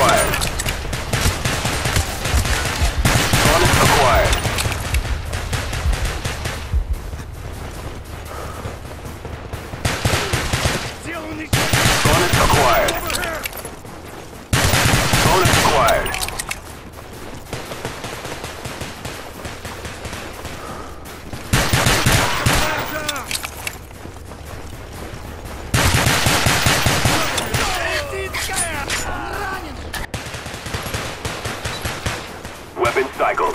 acquired. Bonus acquired. Bonus acquired. Bonus acquired. Weapon cycled.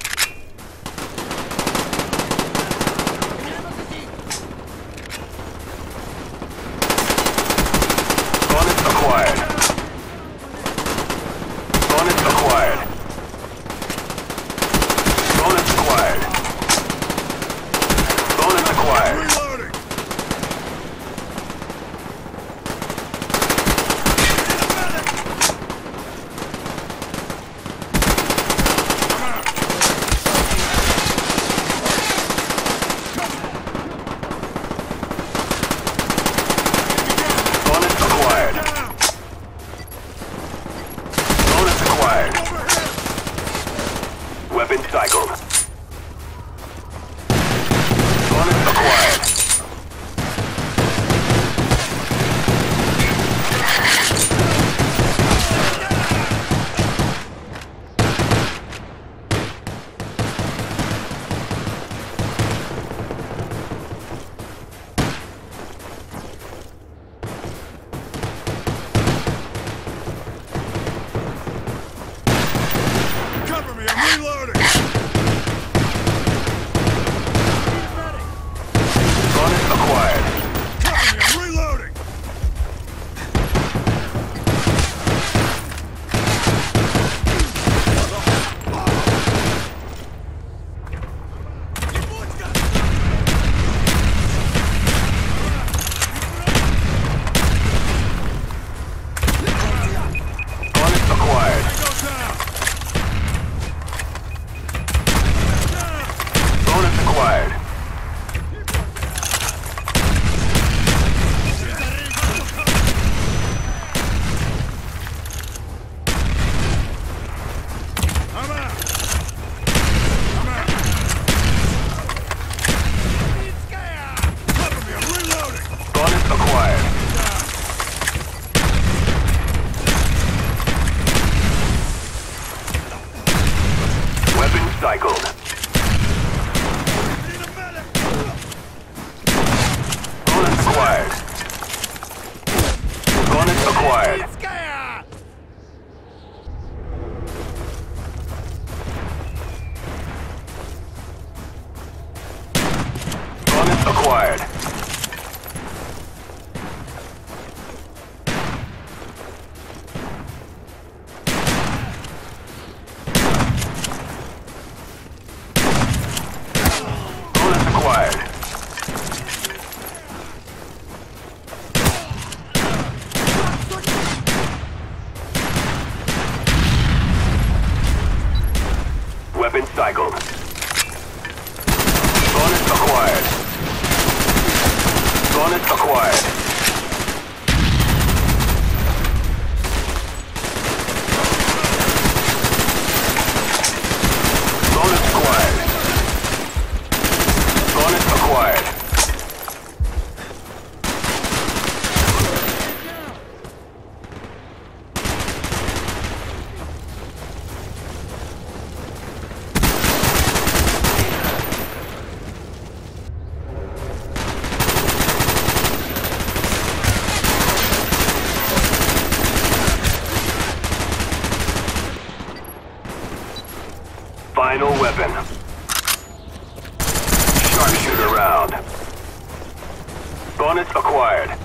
Bonus acquired. Bonus acquired. Bonus acquired. Bonus acquired. Reloading. Bonus acquired. Bonus acquired. Weapon cycled. Bonus acquired. Cover me, I'm reloading. Bonus acquired. Cover me, I'm reloading. Bonus acquired. Go down. Bonus acquired. I'm out. I'm out. Cover me, I'm reloading. Bonus acquired. Weapon cycled. Need a medic. Bonus acquired. Bonus acquired. Bonus acquired. Bonus acquired. Weapon cycled. Bonus acquired. Bonus acquired. Bonus acquired. Bonus acquired. Final weapon. Sharpshooter round. Bonus acquired.